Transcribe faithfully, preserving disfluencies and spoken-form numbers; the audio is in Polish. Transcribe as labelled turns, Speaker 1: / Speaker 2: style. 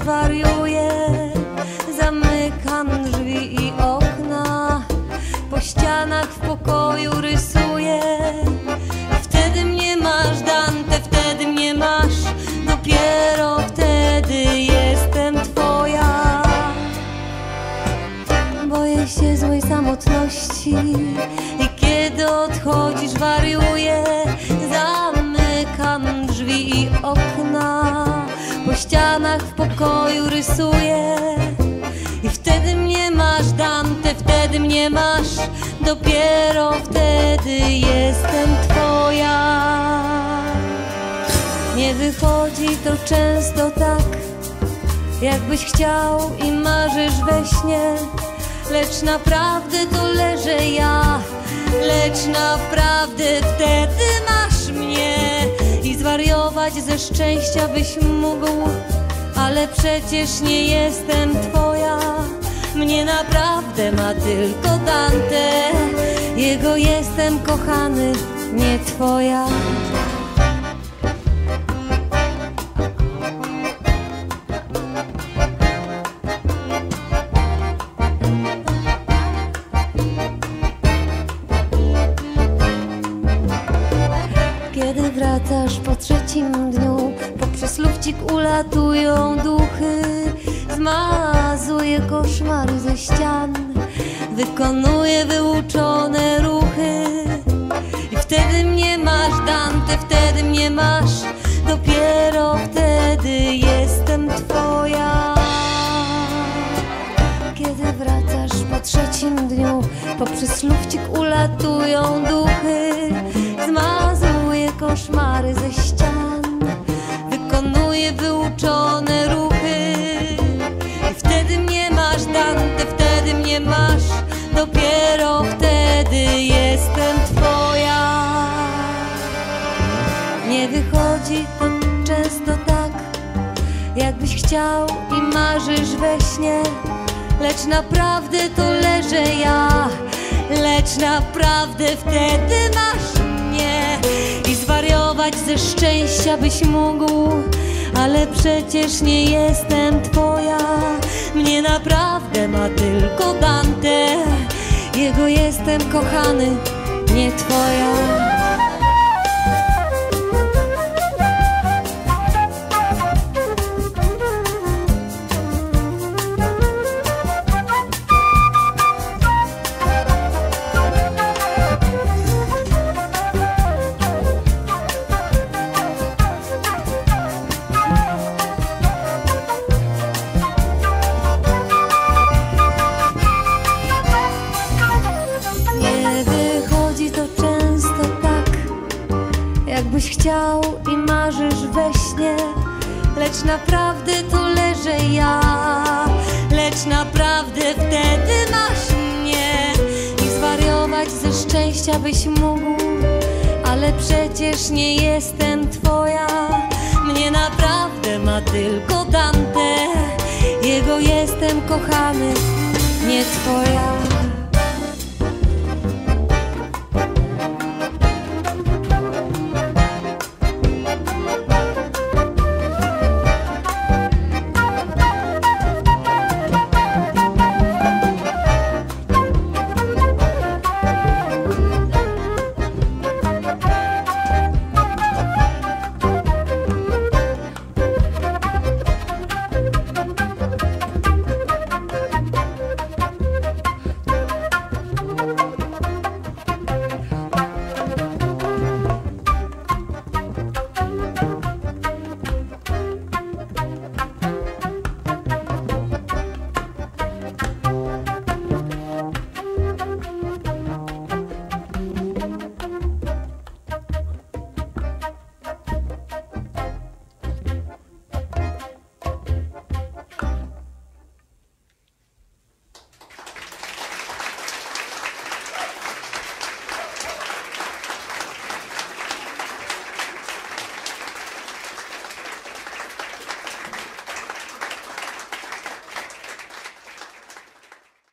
Speaker 1: wariuję. Zamykam drzwi i okna, po ścianach w pokoju rysuję. Wtedy mnie masz, Dante, wtedy mnie masz. Dopiero wtedy jestem twoja. Boję się złej samotności i kiedy odchodzisz wariuję. Zamykam drzwi i okna, po ścianach w pokoju rysuję. I wtedy mnie masz, Dante, wtedy mnie masz. Dopiero wtedy jestem twoja. Nie wychodzi to często tak, jakbyś chciał i marzysz we śnie. Lecz naprawdę to leżę ja, lecz naprawdę wtedy masz mnie. I zwariować ze szczęścia byś mógł, ale przecież nie jestem twoja. Mnie naprawdę ma tylko Dante, jego jestem kochany, nie twoja. Kiedy wracasz po trzecim dniu, poprzez lufcik ulatują duchy. Zmazuję koszmary ze ścian, wykonuję wyuczone ruchy. I wtedy mnie masz, Dante, wtedy mnie masz. Dopiero wtedy jestem twoja. Kiedy wracasz po trzecim dniu, poprzez lufcik ulatują duchy. Zmazuję koszmary ze ścian, wykonuję wyuczone ruchy. I wtedy mnie masz, Dante, wtedy mnie masz. Dopiero wtedy jestem twoja. Nie wychodzi to często tak, jakbyś chciał i marzysz we śnie. Lecz naprawdę to leżę ja, lecz naprawdę wtedy masz mnie. I zwariować ze szczęścia byś mógł, ale przecież nie jestem twoja. Mnie naprawdę ma tylko Dante, jego jestem kochany, nie twoja. Jakbyś chciał i marzysz we śnie, lecz naprawdę to leżę ja, lecz naprawdę wtedy masz mnie. I zwariować ze szczęścia byś mógł, ale przecież nie jestem twoja. Mnie naprawdę ma tylko Dante, jego jestem kochany, nie twoja.